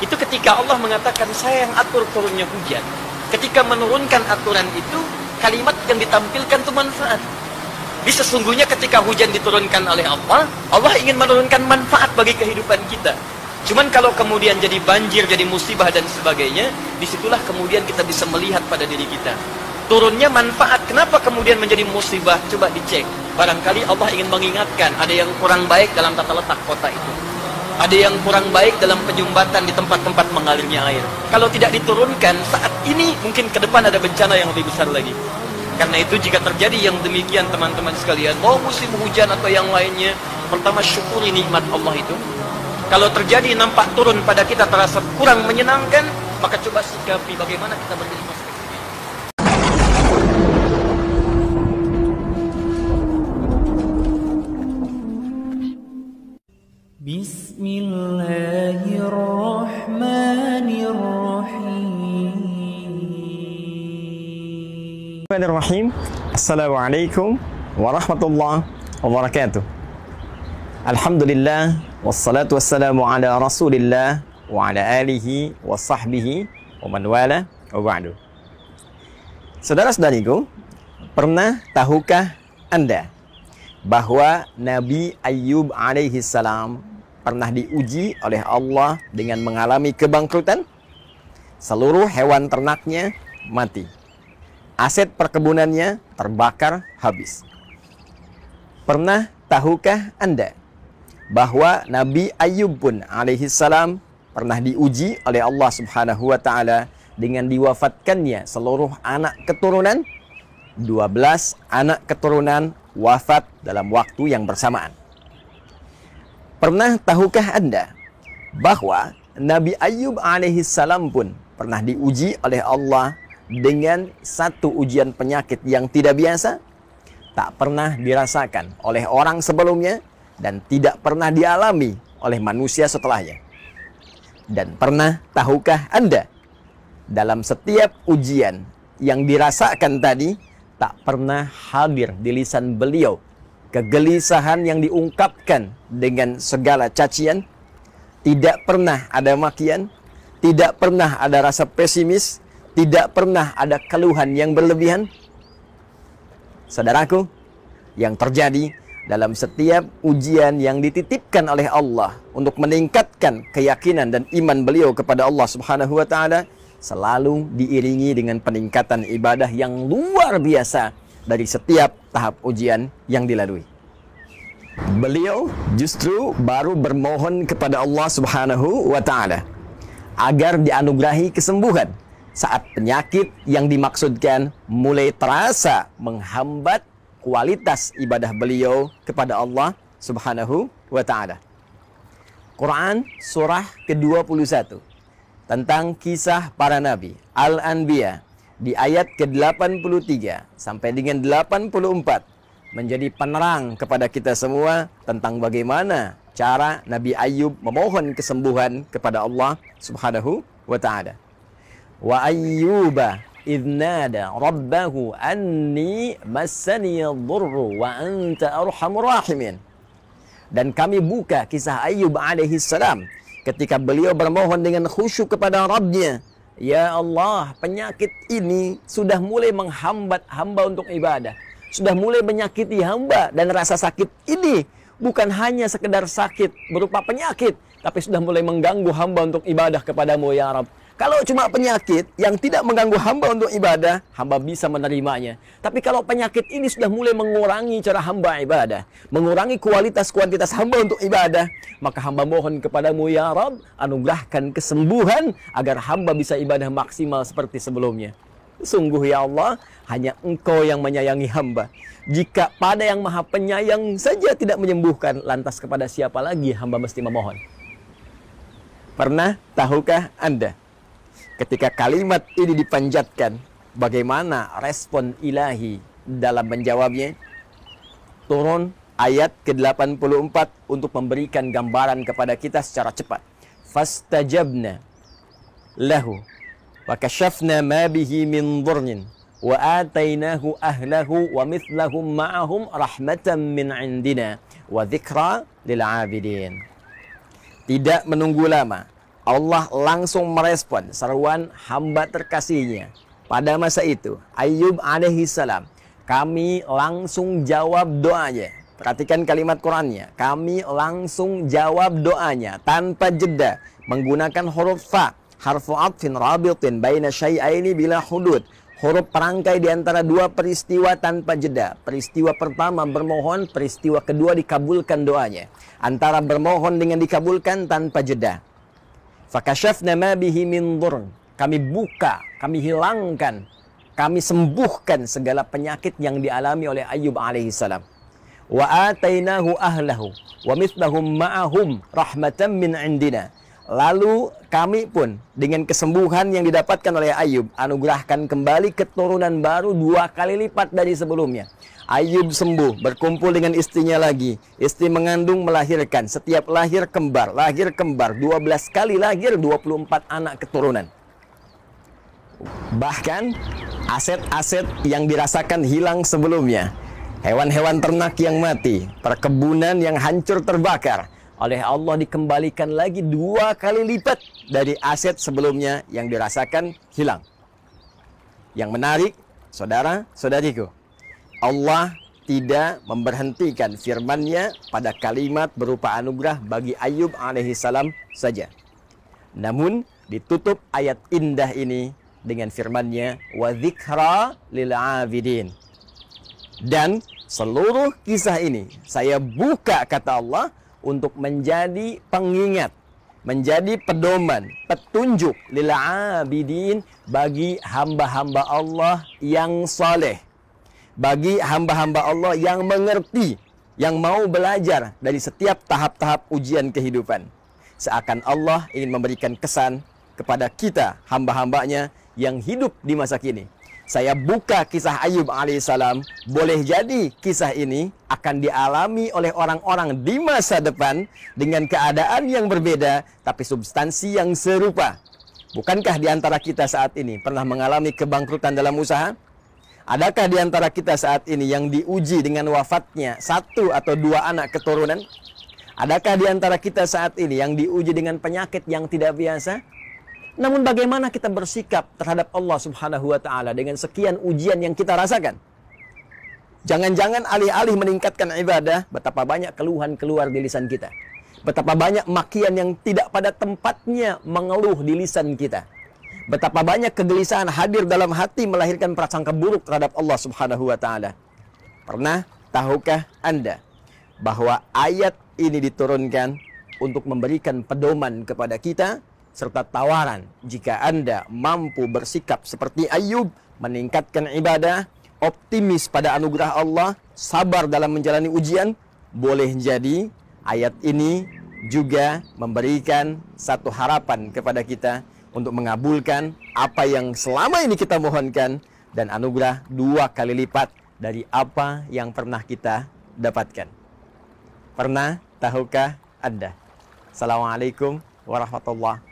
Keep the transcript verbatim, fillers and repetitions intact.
Itu ketika Allah mengatakan saya yang atur turunnya hujan. Ketika menurunkan aturan itu, kalimat yang ditampilkan itu manfaat. Di sesungguhnya ketika hujan diturunkan oleh Allah, Allah ingin menurunkan manfaat bagi kehidupan kita. Cuman kalau kemudian jadi banjir, jadi musibah dan sebagainya, disitulah kemudian kita bisa melihat pada diri kita. Turunnya manfaat, kenapa kemudian menjadi musibah? Coba dicek. Barangkali Allah ingin mengingatkan ada yang kurang baik dalam tata letak kota itu. Ada yang kurang baik dalam penyumbatan di tempat-tempat mengalirnya air. Kalau tidak diturunkan saat ini, mungkin ke depan ada bencana yang lebih besar lagi. Karena itu jika terjadi yang demikian teman-teman sekalian, mau musim hujan atau yang lainnya, pertama syukuri nikmat Allah itu. Kalau terjadi nampak turun pada kita terasa kurang menyenangkan, maka coba sikapi bagaimana kita menerima. Bismillahirrahmanirrahim. Assalamualaikum warahmatullahi wabarakatuh. Alhamdulillah wassalatu wassalamu ala Rasulillah wa ala alihi wa sahbihi wa man wala wa ba'du. Saudara-saudariku, pernah tahukah Anda bahwa Nabi Ayyub alaihi salam pernah diuji oleh Allah dengan mengalami kebangkrutan? Seluruh hewan ternaknya mati. Aset perkebunannya terbakar habis. Pernah tahukah Anda bahwa Nabi Ayyub pun alaihi salam pernah diuji oleh Allah Subhanahu wa taala dengan diwafatkannya seluruh anak keturunan? dua belas anak keturunan wafat dalam waktu yang bersamaan. Pernah tahukah Anda bahwa Nabi Ayyub alaihi salam pun pernah diuji oleh Allah dengan satu ujian penyakit yang tidak biasa, tak pernah dirasakan oleh orang sebelumnya dan tidak pernah dialami oleh manusia setelahnya. Dan pernah tahukah Anda, dalam setiap ujian yang dirasakan tadi, tak pernah hadir di lisan beliau kegelisahan yang diungkapkan dengan segala cacian, tidak pernah ada makian, tidak pernah ada rasa pesimis, tidak pernah ada keluhan yang berlebihan. Saudaraku, yang terjadi dalam setiap ujian yang dititipkan oleh Allah untuk meningkatkan keyakinan dan iman beliau kepada Allah Subhanahu wa taala selalu diiringi dengan peningkatan ibadah yang luar biasa dari setiap tahap ujian yang dilalui. Beliau justru baru bermohon kepada Allah Subhanahu wa taala agar dianugerahi kesembuhan saat penyakit yang dimaksudkan mulai terasa menghambat kualitas ibadah beliau kepada Allah Subhanahu wa taala. Quran surah ke dua puluh satu tentang kisah para nabi, Al-Anbiya, di ayat ke delapan puluh tiga sampai dengan delapan puluh empat menjadi penerang kepada kita semua tentang bagaimana cara Nabi Ayyub memohon kesembuhan kepada Allah Subhanahu wa taala. Wa ayyuba idh nada rabbahu anni massani dhurru wa anta arhamur rahimin. Dan kami buka kisah Ayyub alaihi salam ketika beliau bermohon dengan khusyuk kepada Rabbnya, ya Allah, penyakit ini sudah mulai menghambat hamba untuk ibadah, sudah mulai menyakiti hamba, dan rasa sakit ini bukan hanya sekedar sakit berupa penyakit, tapi sudah mulai mengganggu hamba untuk ibadah kepadamu ya Rabb. Kalau cuma penyakit yang tidak mengganggu hamba untuk ibadah, hamba bisa menerimanya. Tapi kalau penyakit ini sudah mulai mengurangi cara hamba ibadah, mengurangi kualitas-kuantitas hamba untuk ibadah, maka hamba mohon kepadamu ya Rabb, anugerahkan kesembuhan agar hamba bisa ibadah maksimal seperti sebelumnya. Sungguh ya Allah, hanya Engkau yang menyayangi hamba. Jika pada yang maha penyayang saja tidak menyembuhkan, lantas kepada siapa lagi hamba mesti memohon? Pernah tahukah Anda, ketika kalimat ini dipanjatkan, bagaimana respon ilahi dalam menjawabnya? Turun ayat ke delapan puluh empat untuk memberikan gambaran kepada kita secara cepat. Fastajabna lahu wa kashafna ma bihi min dhurrin wa atainahu ahlahu wa mithlahum ma'ahum rahmatan min indina wa dzikra lil 'abidin. Tidak menunggu lama, Allah langsung merespon seruan hamba terkasihnya. Pada masa itu, Ayyub alaihi salam, kami langsung jawab doanya. Perhatikan kalimat Qur'annya. Kami langsung jawab doanya tanpa jeda menggunakan huruf fa, harfu atfin rabitin baina syai'aini bila hudud. Huruf perangkai di antara dua peristiwa tanpa jeda. Peristiwa pertama bermohon, peristiwa kedua dikabulkan doanya. Antara bermohon dengan dikabulkan tanpa jeda. Fakashafna ma bihi min dhurr. Kami buka, kami hilangkan, kami sembuhkan segala penyakit yang dialami oleh Ayyub alaihi salam. Wa atainahu ahlahu wa mithlahum ma'ahum rahmatan min indina. Lalu kami pun dengan kesembuhan yang didapatkan oleh Ayyub anugerahkan kembali keturunan baru dua kali lipat dari sebelumnya. Ayyub sembuh, berkumpul dengan istrinya lagi. Istri mengandung, melahirkan. Setiap lahir kembar, lahir kembar. dua belas kali lahir, dua puluh empat anak keturunan. Bahkan aset-aset yang dirasakan hilang sebelumnya. Hewan-hewan ternak yang mati, perkebunan yang hancur terbakar, oleh Allah dikembalikan lagi dua kali lipat dari aset sebelumnya yang dirasakan hilang. Yang menarik, saudara-saudariku, Allah tidak memberhentikan firman-Nya pada kalimat berupa anugerah bagi Ayyub alaihi salam saja. Namun ditutup ayat indah ini dengan firman-Nya wa dzikra lil 'abidin. Dan seluruh kisah ini saya buka, kata Allah, untuk menjadi pengingat, menjadi pedoman, petunjuk lil 'abidin bagi hamba-hamba Allah yang saleh, bagi hamba-hamba Allah yang mengerti, yang mau belajar dari setiap tahap-tahap ujian kehidupan. Seakan Allah ingin memberikan kesan kepada kita, hamba-hambanya yang hidup di masa kini. Saya buka kisah Ayyub alaihissalam, boleh jadi kisah ini akan dialami oleh orang-orang di masa depan dengan keadaan yang berbeda, tapi substansi yang serupa. Bukankah di antara kita saat ini pernah mengalami kebangkrutan dalam usaha? Adakah di antara kita saat ini yang diuji dengan wafatnya satu atau dua anak keturunan? Adakah di antara kita saat ini yang diuji dengan penyakit yang tidak biasa? Namun bagaimana kita bersikap terhadap Allah Subhanahu wa Ta'ala dengan sekian ujian yang kita rasakan? Jangan-jangan alih-alih meningkatkan ibadah, betapa banyak keluhan keluar di lisan kita. Betapa banyak makian yang tidak pada tempatnya mengeluh di lisan kita. Betapa banyak kegelisahan hadir dalam hati melahirkan prasangka buruk terhadap Allah Subhanahu wa Ta'ala. Pernah tahukah Anda bahwa ayat ini diturunkan untuk memberikan pedoman kepada kita, serta tawaran jika Anda mampu bersikap seperti Ayyub, meningkatkan ibadah, optimis pada anugerah Allah, sabar dalam menjalani ujian, boleh jadi ayat ini juga memberikan satu harapan kepada kita untuk mengabulkan apa yang selama ini kita mohonkan dan anugerah dua kali lipat dari apa yang pernah kita dapatkan. Pernah tahukah Anda? Assalamualaikum warahmatullahi wabarakatuh.